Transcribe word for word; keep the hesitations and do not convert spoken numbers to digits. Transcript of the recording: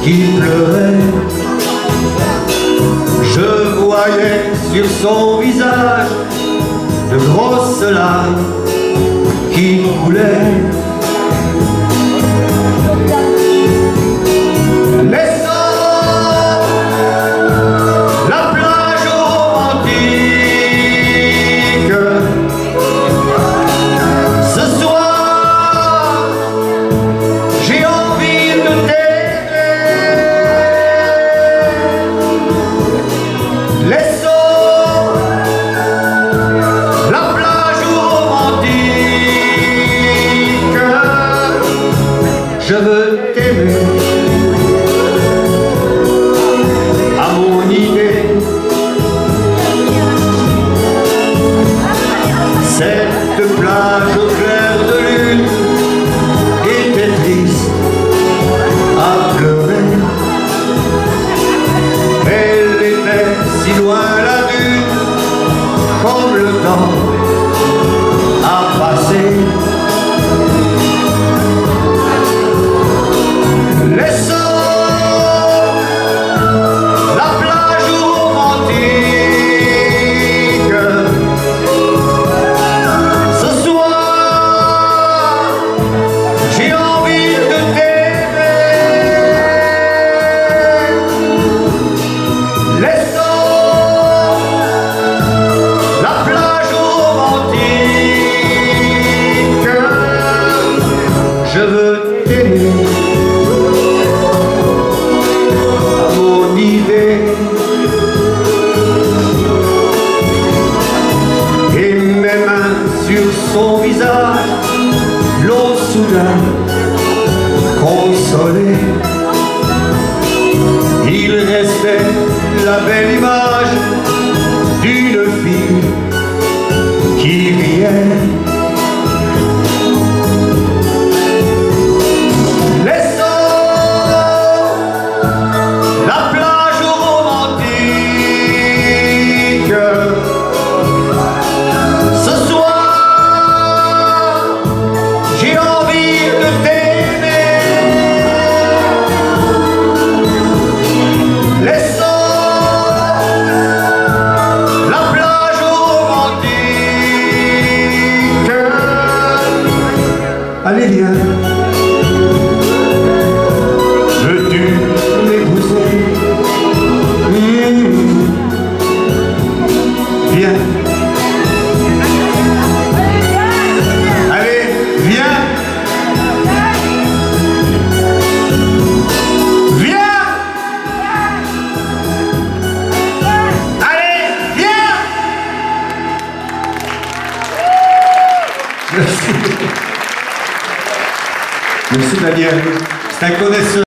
qui pleurait. Je voyais sur son visage de grosses larmes qui coulaient. Je veux t'aimer à mon idée. Cette plage au clair de lune était triste à pleurer. Elle était si loin la dune, comme le temps a passé. Je veux t'aimer à mon idée. Et mes mains sur son visage l'ont soudain consolé. Il restait la belle image d'une fille qui riait. Allez, viens. Veux-tu m'épouser? Mmh. Viens. Allez, viens. Viens. Allez, viens. Merci. Merci Daniel, c'est un connaisseur.